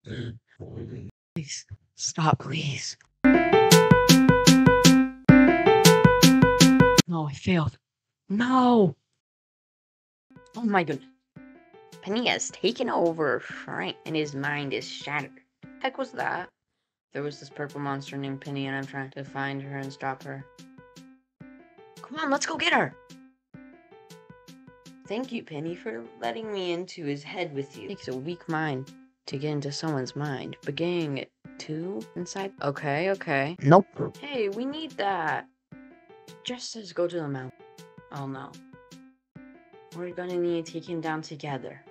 Please. Stop, please. No, I failed. No! Oh my goodness. Penny has taken over Frank and his mind is shattered. Heck was that? There was this purple monster named Penny and I'm trying to find her and stop her. Come on, let's go get her. Thank you, Penny, for letting me into his head with you. It takes a weak mind to get into someone's mind, but getting it too inside? Okay. Nope. Hey, we need that. Just says go to the mountain. Oh no. We're gonna need to take him down together.